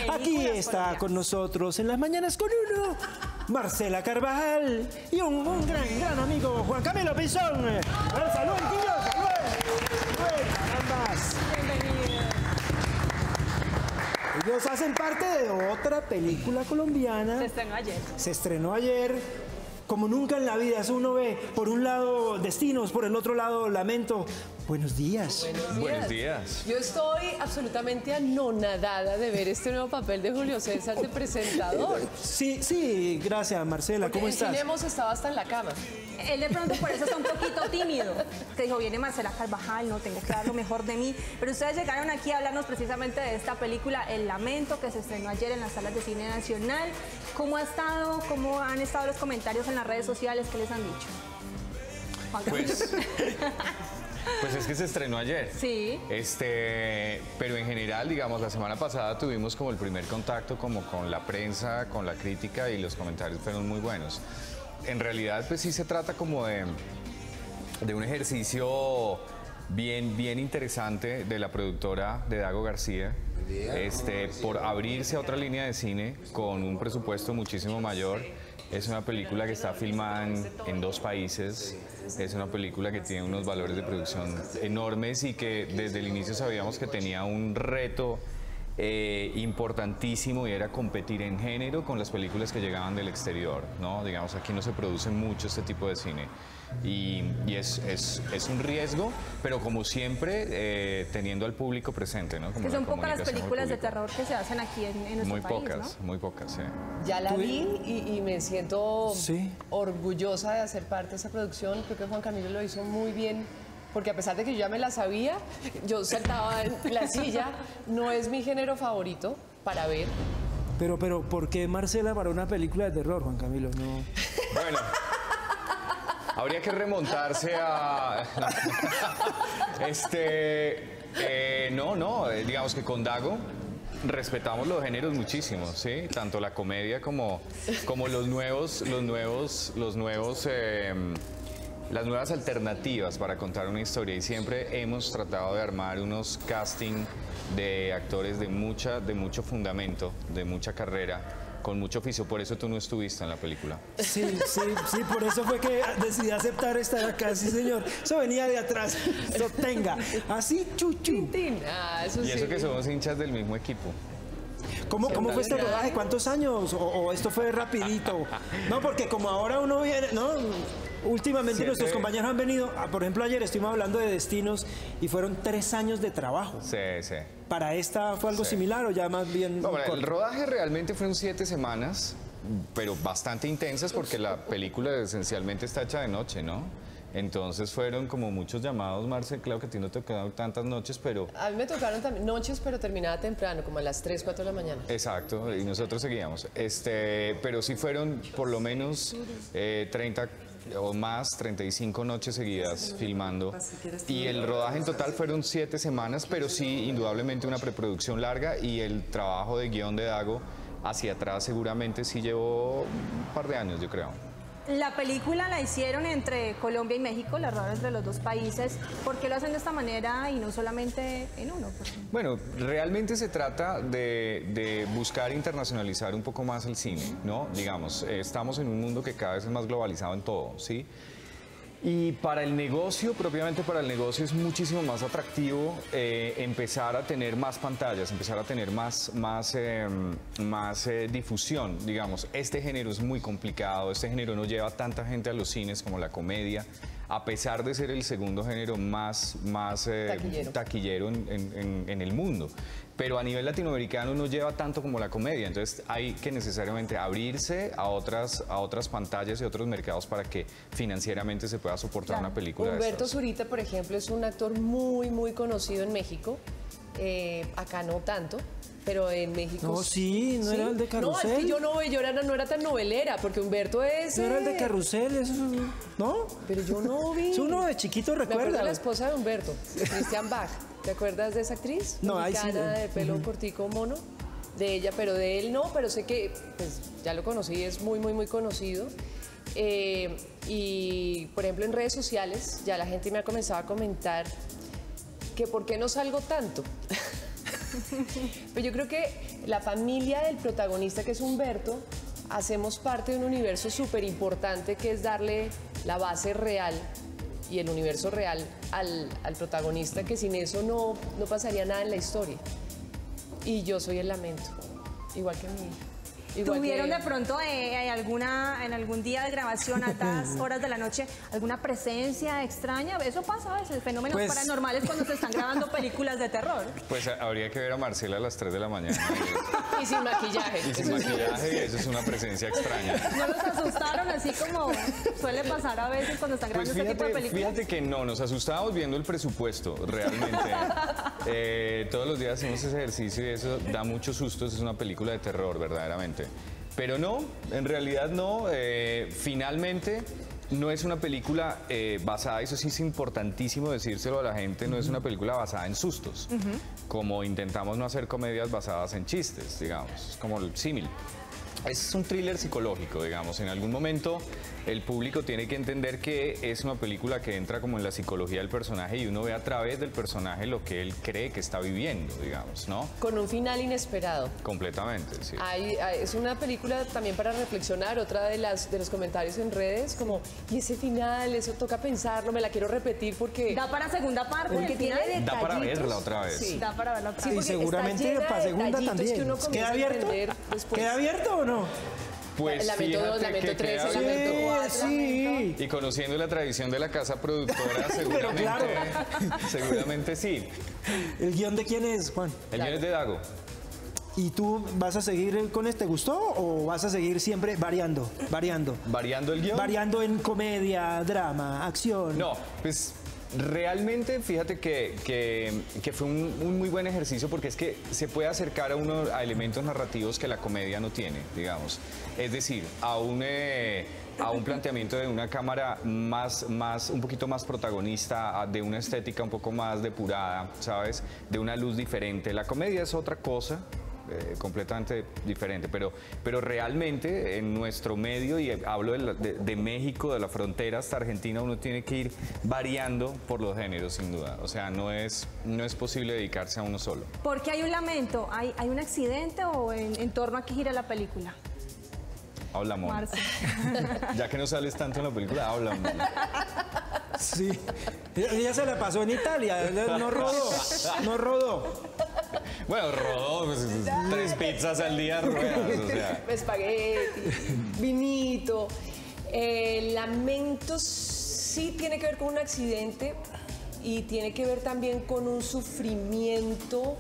Aquí está con nosotros en las mañanas con uno, Marcela Carvajal y un gran amigo, Juan Camilo Pinzón. A ver, saluden, tíos, saluden, ambas. Bienvenidos. Ellos hacen parte de otra película colombiana. Se estrenó ayer. Se estrenó ayer. Como nunca en la vida, eso uno ve por un lado Destinos, por el otro lado Lamento. Buenos días. Buenos días. Yo estoy absolutamente anonadada de ver este nuevo papel de Julio César de presentador. Sí, gracias Marcela, ¿cómo estás? En cine hemos estado hasta en la cama. Él de pronto por eso está un poquito tímido. Que dijo, viene Marcela Carvajal, no tengo que dar lo mejor de mí. Pero ustedes llegaron aquí a hablarnos precisamente de esta película, El Lamento, que se estrenó ayer en las salas de cine nacional. ¿Cómo ha estado? ¿Cómo han estado los comentarios en las redes sociales? ¿Qué les han dicho? Pues es que se estrenó ayer. Sí. Pero en general, digamos, la semana pasada tuvimos como el primer contacto como con la prensa, con la crítica y los comentarios fueron muy buenos. En realidad, pues sí se trata como de un ejercicio bien interesante de la productora de Dago García, por abrirse a otra línea de cine con un presupuesto muchísimo mayor. Es una película que está filmada en 2 países, es una película que tiene unos valores de producción enormes y que desde el inicio sabíamos que tenía un reto importantísimo y era competir en género con las películas que llegaban del exterior, ¿no? Digamos, aquí no se produce mucho este tipo de cine y es un riesgo, pero como siempre teniendo al público presente, ¿no? Como Que son la pocas las comunicación películas de al público. terror que se hacen aquí en nuestro país, ¿no? Muy pocas, sí. Ya la vi y me siento Sí. orgullosa de hacer parte de esa producción. Creo que Juan Camilo lo hizo muy bien. Porque a pesar de que yo ya me la sabía, yo saltaba en la silla. No es mi género favorito para ver. Pero, ¿por qué Marcela para una película de terror, Juan Camilo? No. Bueno, habría que remontarse a... digamos que con Dago respetamos los géneros muchísimo, ¿sí? Tanto la comedia como las nuevas alternativas para contar una historia y siempre hemos tratado de armar unos casting de actores de mucho fundamento, de mucha carrera, con mucho oficio. Por eso tú no estuviste en la película. Sí, por eso fue que decidí aceptar estar acá, sí señor. Eso venía de atrás, eso tenga. Así, chuchu. Eso Y sí. eso que somos hinchas del mismo equipo. ¿Cómo fue este rodaje? ¿Cuántos años? ¿O esto fue rapidito? No, porque como ahora uno viene, ¿no? Últimamente nuestros compañeros han venido, por ejemplo ayer estuvimos hablando de Destinos y fueron 3 años de trabajo. Sí. ¿Para esta fue algo similar o ya más bien? No, bueno, el rodaje realmente fueron 7 semanas, pero bastante intensas porque la película esencialmente está hecha de noche, ¿no? Entonces fueron como muchos llamados, Marce, claro que a ti no te quedaron tantas noches, pero... A mí me tocaron también noches, pero terminaba temprano, como a las 3, 4 de la mañana. Exacto, y nosotros seguíamos. Pero sí fueron por lo menos 30 o más, 35 noches seguidas filmando. Y el rodaje en total fueron 7 semanas, pero sí, indudablemente una preproducción larga y el trabajo de guión de Dago hacia atrás seguramente sí llevó un par de años, yo creo. La película la hicieron entre Colombia y México, la rodaron entre los 2 países. ¿Por qué lo hacen de esta manera y no solamente en uno? Bueno, realmente se trata de buscar internacionalizar un poco más el cine, ¿no? Digamos, estamos en un mundo que cada vez es más globalizado en todo, ¿sí? Y para el negocio, propiamente para el negocio, es muchísimo más atractivo empezar a tener más pantallas, empezar a tener más difusión, digamos. Este género es muy complicado, este género no lleva tanta gente a los cines como la comedia, a pesar de ser el segundo género más taquillero en el mundo. Pero a nivel latinoamericano no lleva tanto como la comedia, entonces hay que necesariamente abrirse a otras pantallas y otros mercados para que financieramente se pueda soportar una película de Humberto estas. Zurita, por ejemplo, es un actor muy conocido en México. Acá no tanto, pero en México... No, sí, no era el de Carrusel. No, es que yo no era tan novelera, porque Humberto es... ¿No era el de Carrusel? Eso, ¿no? Pero yo no vi. Es uno de chiquito, Me acuerdo recuerda. de la esposa de Humberto, Christian Bach. ¿Te acuerdas de esa actriz? No, ahí sí. Mexicana, de pelo cortico mono. De ella, pero de él no, pero sé que pues, ya lo conocí, es muy conocido. Y, por ejemplo, en redes sociales ya la gente me ha comenzado a comentar que por qué no salgo tanto. Pero yo creo que la familia del protagonista, que es Humberto, hacemos parte de un universo súper importante que es darle la base real y el universo real al protagonista, que sin eso no pasaría nada en la historia. Y yo soy el lamento, igual que mi hija. ¿Tuvieron de pronto en algún día de grabación, altas horas de la noche, alguna presencia extraña? Eso pasa a veces, fenómenos paranormales cuando se están grabando películas de terror. Pues habría que ver a Marcela a las 3 de la mañana. Y sin maquillaje. Y sin maquillaje, y eso es una presencia extraña. ¿No los asustaron así como suele pasar a veces cuando están grabando este tipo de películas? Fíjate que no, nos asustábamos viendo el presupuesto, realmente. Todos los días hacemos ese ejercicio y eso da muchos sustos, es una película de terror, verdaderamente. Pero no, en realidad no. Finalmente, no es una película basada, eso sí es importantísimo decírselo a la gente, no es una película basada en sustos. Como intentamos no hacer comedias basadas en chistes, digamos, es como el símil. Es un thriller psicológico, digamos. En algún momento el público tiene que entender que es una película que entra como en la psicología del personaje y uno ve a través del personaje lo que él cree que está viviendo, digamos, ¿no? Con un final inesperado. Completamente, sí. Es una película también para reflexionar. Otra de los comentarios en redes, como, y ese final, eso toca pensarlo, me la quiero repetir porque... Da para segunda parte. Porque tiene detallitos. Da para verla otra vez. Sí, da para verla otra Sí, vez. seguramente para segunda también. ¿Queda abierto? ¿Queda abierto o no? Pues Lamento 2, Lamento 3, queda Lamento 4. Sí. Y conociendo la tradición de la casa productora, seguramente, claro. seguramente sí. ¿El guión de quién es, Juan? El guión es de Dago. ¿Y tú vas a seguir con este gusto o vas a seguir siempre variando? ¿Variando el guión? Variando en comedia, drama, acción. No, pues realmente fíjate que fue un muy buen ejercicio porque es que se puede acercar a elementos narrativos que la comedia no tiene, digamos. Es decir, a un planteamiento de una cámara un poquito más protagonista, de una estética un poco más depurada, ¿sabes? De una luz diferente. La comedia es otra cosa. Completamente diferente, pero realmente en nuestro medio, y hablo de México, de la frontera hasta Argentina, uno tiene que ir variando por los géneros, sin duda. O sea, no es posible dedicarse a uno solo. ¿Por qué hay un lamento? ¿Hay un accidente o en torno a qué gira la película? Habla, Mon. Ya que no sales tanto en la película, habla, Mon. Sí. Ella se la pasó en Italia, no rodó. Bueno, rodó, pues, 3 pizzas al día ruedas, o sea. Espagueti, vinito. Lamento sí tiene que ver con un accidente y tiene que ver también con un sufrimiento,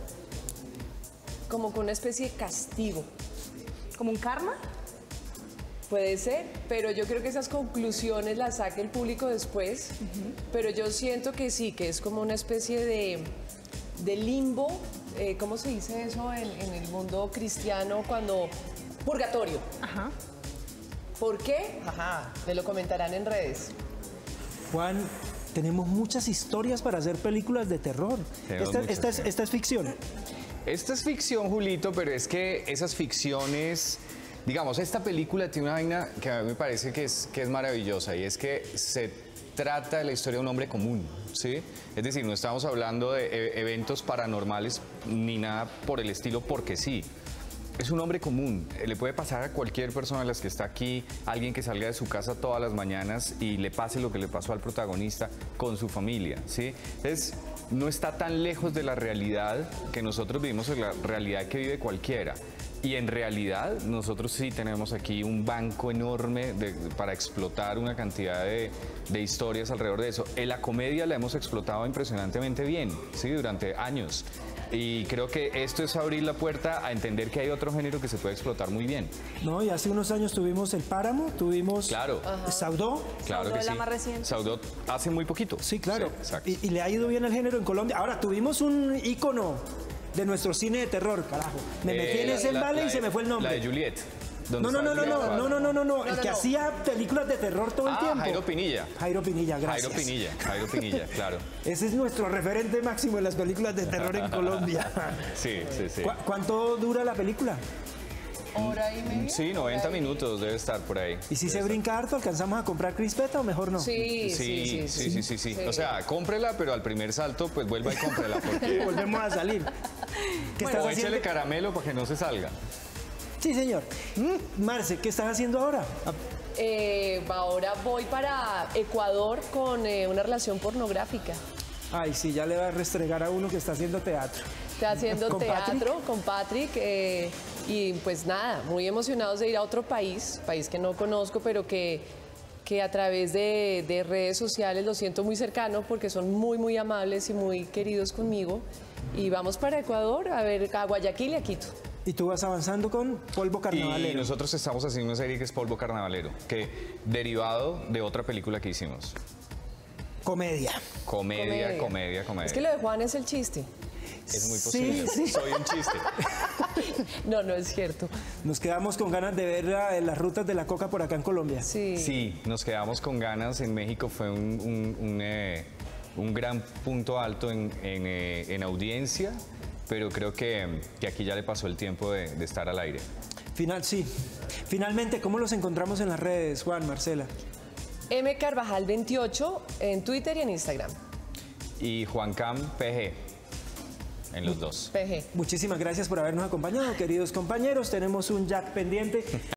como con una especie de castigo. ¿Como un karma? Puede ser, pero yo creo que esas conclusiones las saque el público después. Pero yo siento que sí, que es como una especie de limbo. ¿Cómo se dice eso en el mundo cristiano cuando... Purgatorio. Ajá. ¿Por qué? Ajá, me lo comentarán en redes. Juan, tenemos muchas historias para hacer películas de terror. Esta es ficción. Esta es ficción, Julito, pero es que esas ficciones... Digamos, esta película tiene una vaina que a mí me parece que es maravillosa, y es que se trata de la historia de un hombre común, ¿sí? Es decir, no estamos hablando de eventos paranormales ni nada por el estilo porque sí. Es un hombre común, le puede pasar a cualquier persona de las que está aquí, alguien que salga de su casa todas las mañanas y le pase lo que le pasó al protagonista con su familia, ¿sí? Entonces, no está tan lejos de la realidad que nosotros vivimos, en la realidad que vive cualquiera. Y en realidad nosotros sí tenemos aquí un banco enorme para explotar una cantidad de historias alrededor de eso. En la comedia la hemos explotado impresionantemente bien, ¿sí? Durante años. Y creo que esto es abrir la puerta a entender que hay otro género que se puede explotar muy bien. No, y hace unos años tuvimos El Páramo, tuvimos Saudó. Claro que sí. La más reciente. Saudó hace muy poquito. Sí, claro. Sí, exacto. Y le ha ido bien al género en Colombia. Ahora, tuvimos un ícono de nuestro cine de terror, carajo. Me metí en ese embale y se me fue el nombre. La de Juliet. No, el que hacía películas de terror todo el tiempo. Jairo Pinilla. Jairo Pinilla, gracias. Jairo Pinilla, claro. Ese es nuestro referente máximo en las películas de terror en Colombia. Sí. ¿Cuánto dura la película? ¿Hora y media? Sí, 90 minutos debe estar por ahí. ¿Y si se brinca harto, alcanzamos a comprar crispeta o mejor no? Sí. O sea, cómprela, pero al primer salto, pues vuelva y cómprela. Porque volvemos a salir. ¿Qué O estás haciendo? échale caramelo para que no se salga. Sí, señor. Marce, ¿qué estás haciendo ahora? Ahora voy para Ecuador con una relación pornográfica. Ay, sí, ya le va a restregar a uno que está haciendo teatro. Está haciendo ¿Con teatro Patrick? con Patrick y pues nada, muy emocionados de ir a otro país que no conozco, pero que a través de redes sociales lo siento muy cercano porque son muy, muy amables y muy queridos conmigo. Y vamos para Ecuador, a ver, a Guayaquil y a Quito. Y tú vas avanzando con Polvo Y Carnavalero. nosotros estamos haciendo una serie que es Polvo Carnavalero, que derivado de otra película que hicimos. Comedia. Comedia. Es que lo de Juan es el chiste. Es muy Sí, posible. sí. Soy un chiste. No, no es cierto. Nos quedamos con ganas de ver las rutas de la coca por acá en Colombia. Sí. Sí, nos quedamos con ganas. En México fue un gran punto alto en audiencia, pero creo que aquí ya le pasó el tiempo de estar al aire. Sí. Finalmente, ¿cómo los encontramos en las redes, Juan, Marcela? M. Carvajal 28 en Twitter y en Instagram. Y Juan Cam PG en los dos. PG. Muchísimas gracias por habernos acompañado, queridos compañeros. Tenemos un Jack pendiente.